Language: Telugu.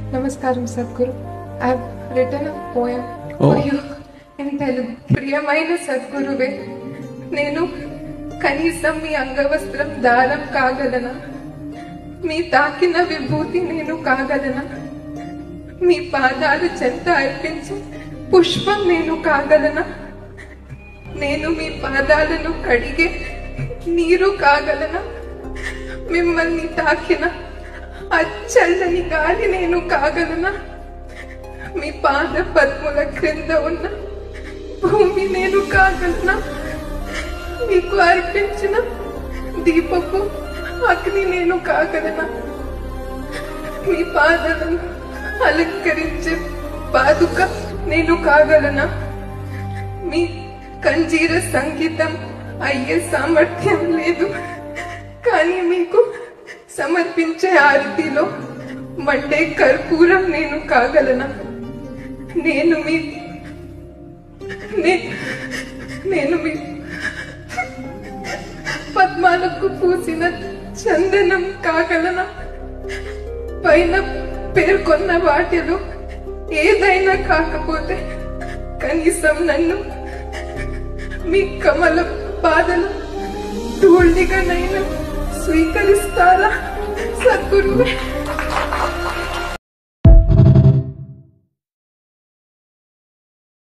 Namaskaram Sadhguru. I have written a poem for you in Telugu. ప్రియమైన సద్గురువే, నేను కనీసం మీ అంగవస్త్రం దారం కాగలనా? మీ తాకిన విభూతి నేను కాగలనా? మీ పాదాలు చెంత అర్పించి పుష్పం నేను కాగలనా? నేను మీ పాదాలను కడిగే నీరు కాగలనా? మిమ్మల్ని తాకిన అచ్చల్లని గాలి నేను కాగలనా? మీ పాద పద్ముల క్రింద ఉన్న భూమి నేను కాగలనా? మీకు అర్పించిన దీపపు అగ్ని నేను కాగలనా? మీ పాదాలను అలంకరించే పాదుక నేను కాగలనా? మీ కంజీర సంగీతం అయ్యే సామర్థ్యం లేదు, కానీ మీకు సమర్పించే ఆరతిలో మండే కర్పూరం నేను కాగలనా? నేను మీ పద్మాలకు పూసిన చందనం కాగలనా? పైన పేర్కొన్న వాటిలో ఏదైనా కాకపోతే కనీసం నన్ను మీ కమల పాదల ధూళిగానైనా స్వీకరిస్తారా సద్గురువే?